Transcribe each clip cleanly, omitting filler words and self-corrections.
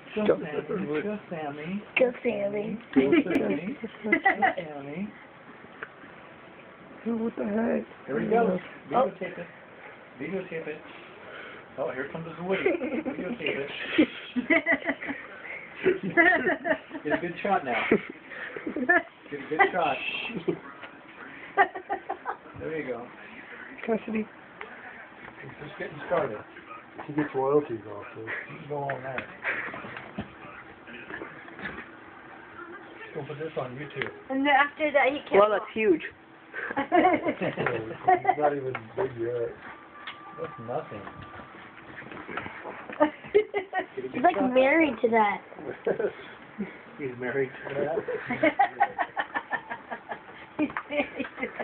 Go Sammy. Go Sammy. Go Sammy. Go Sammy. Go Sammy. Oh, what the heck? Here he goes. Videotape it. Videotape it. Oh, here comes Woody. Videotape it. Get a good shot now. Get a good shot. There you go. Cassidy. He's just getting started. He gets royalties off this. You can go all night. We'll put this on YouTube. And then after that, he can't. Well, that's huge. He's not even big yet. That's nothing. He's like married to that. He's married to that. He's married to that.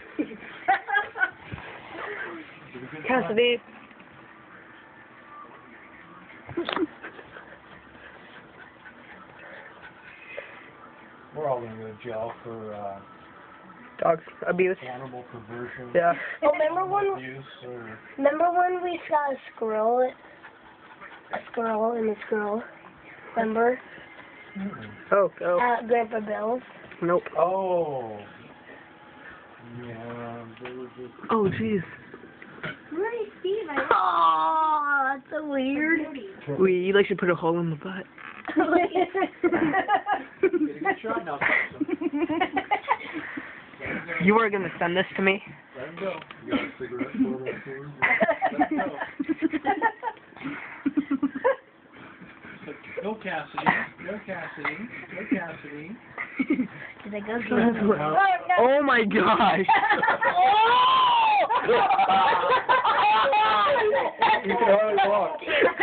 Cassidy. We're all going to go to jail for Dog abuse. animal perversion. Yeah. Oh, remember when we saw a squirrel and a squirrel? Remember? Oh, oh. At Grandpa Bill's. Nope. Oh. Yeah, they were just... Oh, jeez. Really, Steve? Oh, that's so weird. You like should put a hole in the butt. Get a good shot now, Thompson. You were gonna send this to me. Let him go. You got a cigarette for that too? Let him go. Go Cassidy. Go Cassidy. Go Cassidy. Did I go Oh my gosh. You can hardly walk.